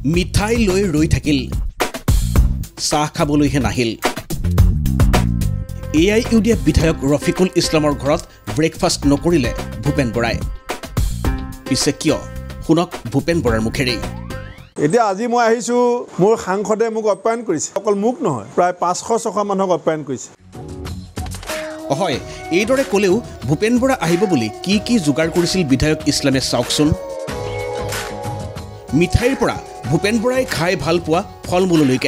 মিঠাই লৈ ৰৈ থাকিল চাহ খাবলৈহে নাহিল AIUDF বিধায়ক ৰফিকুল ইছলামৰ ঘৰত ব্ৰেকফাষ্ট নকৰিলে ভূপেন বৰাই পিছে কিয় শুনক ভূপেন বৰাৰ মুখেৰে এতিয়া আজি মই আহিছো মোৰ সাংসদে মোক অপমান কৰিছে অকল মোক নহয় প্ৰায় 500-600 মানুহক অপমান কৰিছে হয় এইদৰে ক'লেও ভূপেন বৰা আহিব বুলি কি যোগাৰ কৰিছিল বিধায়ক ইছলামে চাওকচোন মিঠাইৰ পৰা ভূপেন বৰাই খাই ভাল পোৱা ফলমূললৈকে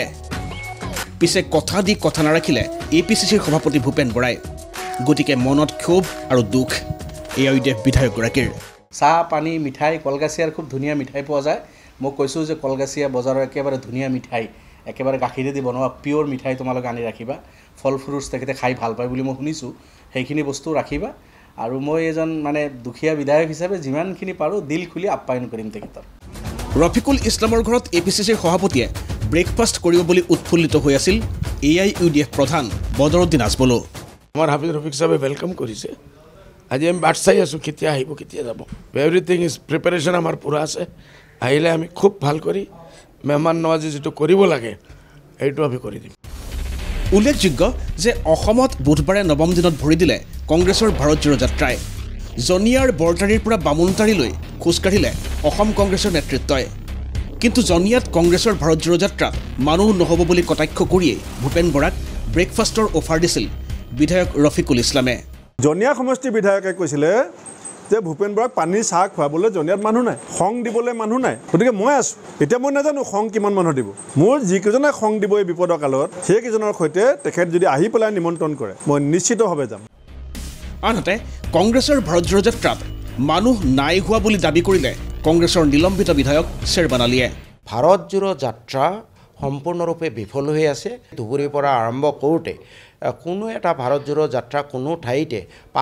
পিছে কথা দি কথা নাৰাখিলে APCCৰ সভাপতি ভূপেন বৰাই গতিকে মনত ক্ষোভ আৰু দুখ AIUDF বিধায়কগৰাকীৰ চাহ পানী মিঠাই কলগাছিয়াৰ খুব ধুনীয়া মিঠাই পোৱা যায় মই কৈছোঁ যে কলগাছিয়া বজাৰৰ একেবাৰে ধুনীয়া মিঠাই একেবাৰে গাখীৰেদি বনোৱা পিয়ৰ মিঠাই তোমালোকে আনি ৰাখিবা ফল ফ্ৰুটছ তেখেতে খাই ভাল পায় বুলি মই শুনিছোঁ সেইখিনি বস্তু ৰাখিবা আৰু মই এজন মানে দুখীয়া বিধায়ক হিচাপে যিমানখিনি পাৰোঁ দিল খুলি আপ্যায়ন কৰিম তেখেতৰ ৰফিকুল ইছলামৰ ঘৰত APCCৰ সভাপতিয়ে ব্ৰেকফাষ্ট কৰিব বুলি উৎফুল্লিত হৈ আছিল AIUDF প্ৰধান বদৰুদ্দিন আজমলো আমাৰ হাফিজ ৰফিক সাহেবে ওয়েলকাম কৰিছে আজি আমি বাট চাই আছো কেতিয়া আহিব কেতিয়া যাব এভৰিথিং ইজ প্ৰিপাৰেচন আমাৰ পুৰা আছে আহিলে আমি খুব ভাল কৰি মেহমান নৱাজি যেটো কৰিব লাগে এইটো আমি কৰি দিম উল্লেখযোগ্য যে অসমত বুধবাৰে নৱম দিনত ভৰি দিলে কংগ্ৰেছৰ ভাৰত জোড়ো যাত্ৰাই জনিয়াৰ বৰতাৰীৰ পৰা বামুনতাৰীলৈ খোজকাঢ়িলে অসম কংগ্ৰেছৰ নেতৃত্বই কিন্তু জনিয়াত কংগ্ৰেছৰ ভাৰত জোড়ো যাত্ৰাত মানুহ নহ'ব বুলি কটাক্ষ কৰিয়েই ভূপেন বৰাক ব্ৰেকফাষ্টৰ অফাৰ দিছিল বিধায়ক ৰফিকুল ইছলামে জনিয়া সমষ্টি বিধায়কে কৈছিলে যে ভূপেন বৰাক পানী চাহ খুৱাবলৈ জনিয়াত মানুহ নাই খং দিবলৈ মানুহ নাই গতিকে মই আছো এতিয়া মই নাজানো খং কিমান মানুহ দিব মোৰ যিকেইজনে খং দিব এই বিপদৰ কালত সেইকেইজনৰ সৈতে তেখেত যদি আহি পেলাই নিমন্ত্ৰণ কৰে মই নিশ্চিতভাৱে যাম আনহাতে কংগ্ৰেছৰ ভাৰত জোড়ো যাত্ৰাত মানুহ নাই হোৱা বুলি দাবী কৰিলে কংগ্ৰেছৰ নিলম্বিত বিধায়ক শ্বেৰবান আলীয়ে ভাৰত জোড়ো যাত্ৰা সম্পূৰ্ণৰূপে বিফল হৈ আছে ধুবুৰীৰ পৰা আৰম্ভ কৰোঁতে কোনো এটা ভাৰত জোড়ো যাত্ৰা কোনো ঠাইতে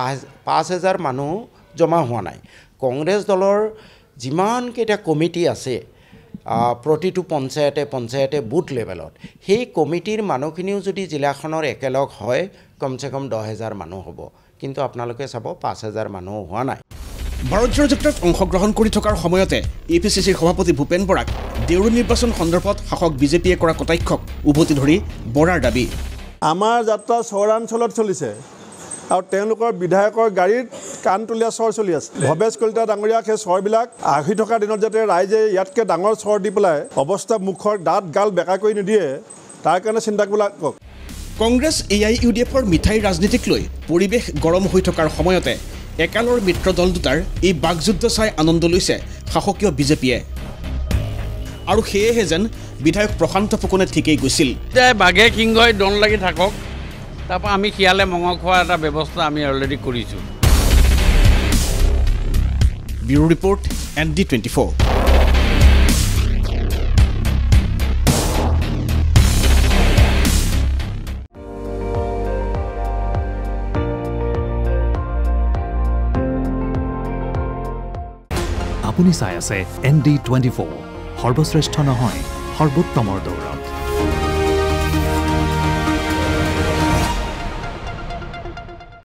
5000 মানুহ জমা হোৱা নাই কংগ্ৰেছ দলৰ যিমানকেইটা কমিটি আছে প্ৰতিটো পঞ্চায়তে বুথ লেভেলত সেই কমিটিৰ মানুহখিনিও যদি জিলাখনৰ একেলগ হয় কমচে কম 10000 মানুহ হ'ব কিন্তু আপোনালোকে চাব 5000 মানুহ হোৱা নাই ভাৰত জোড়ো যাত্ৰাত অংশগ্ৰহণ কৰি থকাৰ সময়তে APCCৰ সভাপতি ভূপেন বৰাক দেউৰী নিৰ্বাচন সন্দৰ্ভত শাসক বিজেপিয়ে কৰা কটাক্ষক উভতি ধৰি বৰাৰ দাবী আমাৰ যাত্ৰা চহৰাঞ্চলত চলিছে আৰু তেওঁলোকৰ বিধায়কৰ গাড়ীত কাণতলীয়া চৰ চলি আছে ভৱেশ কলিতা ডাঙৰীয়া সেই চৰবিলাক আহি থকা দিনত যাতে ৰাইজে ইয়াতকৈ ডাঙৰ চৰ দি পেলাই অৱস্থা মুখৰ দাঁত গাল বেকা কৰি নিদিয়ে তাৰ কাৰণে চিন্তা কৰক কংগ্ৰেছ AIUDFৰ মিঠাই ৰাজনীতিক লৈ পৰিৱেশ গৰম হৈ থকাৰ সময়তে একালৰ মিত্ৰ দল দুটাৰ এই বাকযুদ্ধ চাই আনন্দ লৈছে শাসকীয় বিজেপিয়ে আৰু সেয়েহে যেন বিধায়ক প্ৰশান্ত ফুকনে ঠিকেই গৈছিল বাঘে সিংহই দন লাগি থাকক তাৰপৰা আমি শিয়ালে মঙহ খোৱা এটা ব্যৱস্থা আমি অলৰেডি কৰিছোঁ ব্যুৰো ৰিপৰ্ট ND24 আপুনি চাই আছে ND24 সৰ্বশ্ৰেষ্ঠ নহয় সৰ্বোত্তমৰ দৌৰত